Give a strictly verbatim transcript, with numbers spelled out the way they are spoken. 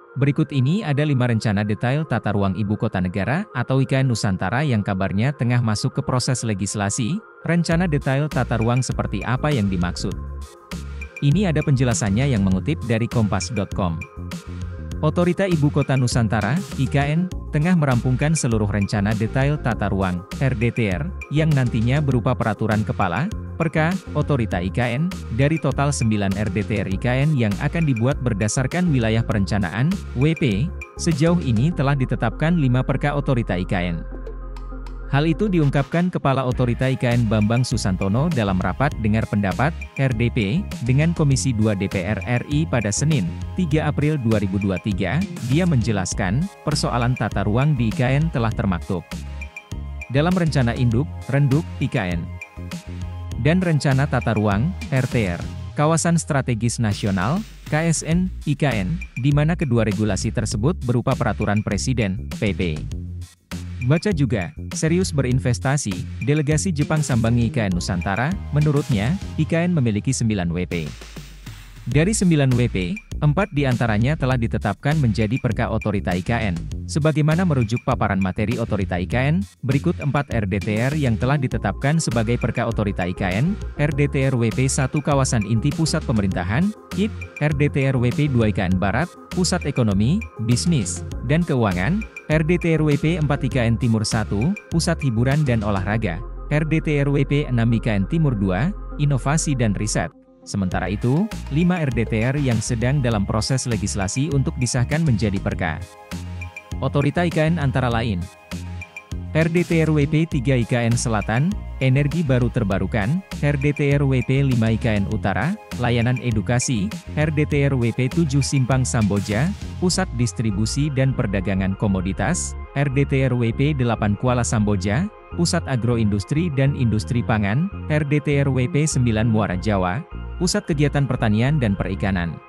Berikut ini ada lima rencana detail tata ruang ibu kota negara atau I K N Nusantara yang kabarnya tengah masuk ke proses legislasi. Rencana detail tata ruang seperti apa yang dimaksud? Ini ada penjelasannya yang mengutip dari kompas titik com. Otorita Ibu Kota Nusantara, I K N, tengah merampungkan seluruh rencana detail tata ruang, R D T R, yang nantinya berupa peraturan kepala, Perka, Otorita I K N, dari total sembilan R D T R I K N yang akan dibuat berdasarkan wilayah perencanaan, W P, sejauh ini telah ditetapkan lima Perka Otorita I K N. Hal itu diungkapkan Kepala Otorita I K N Bambang Susantono dalam rapat dengar pendapat, R D P, dengan Komisi dua D P R R I pada Senin, tiga April dua ribu dua puluh tiga, dia menjelaskan, persoalan tata ruang di I K N telah termaktub dalam Rencana Induk, Renduk, I K N, dan Rencana Tata Ruang, R T R, Kawasan Strategis Nasional, K S N, I K N, di mana kedua regulasi tersebut berupa Peraturan Presiden, P P. Baca juga, serius berinvestasi, delegasi Jepang sambangi I K N Nusantara, menurutnya, I K N memiliki sembilan W P. Dari sembilan W P, empat diantaranya telah ditetapkan menjadi Perka Otorita I K N. Sebagaimana merujuk paparan materi Otorita I K N, berikut empat R D T R yang telah ditetapkan sebagai Perka Otorita I K N, R D T R W P satu Kawasan Inti Pusat Pemerintahan, K I P, R D T R W P dua I K N Barat, Pusat Ekonomi, Bisnis, dan Keuangan, R D T R W P empat I K N Timur satu, Pusat Hiburan dan Olahraga, R D T R W P enam I K N Timur dua, Inovasi dan Riset. Sementara itu, lima R D T R yang sedang dalam proses legislasi untuk disahkan menjadi Perka Otorita I K N antara lain, R D T R W P tiga I K N Selatan, Energi Baru Terbarukan, R D T R W P lima I K N Utara, Layanan Edukasi, R D T R W P tujuh Simpang Samboja, Pusat Distribusi dan Perdagangan Komoditas, R D T R W P delapan Kuala Samboja, Pusat Agroindustri dan Industri Pangan, R D T R W P sembilan Muara Jawa, Pusat Kegiatan Pertanian dan Perikanan.